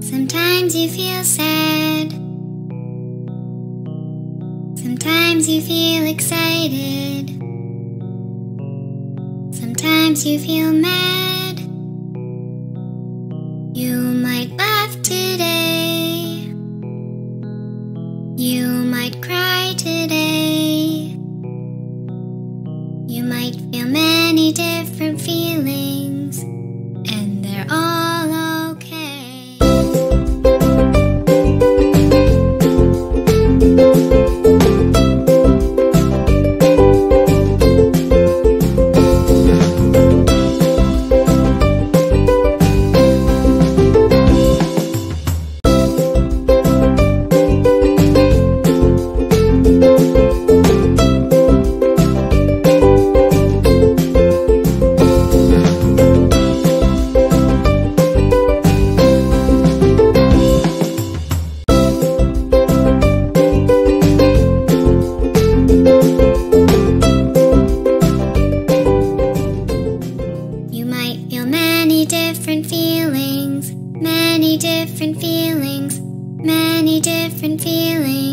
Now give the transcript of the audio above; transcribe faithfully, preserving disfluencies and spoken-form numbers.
Sometimes you feel sad. Sometimes you feel excited. Sometimes you feel mad. You might laugh today. You might cry today. You might feel many different feelings, and they're all okay. Different feelings, many different feelings, many different feelings.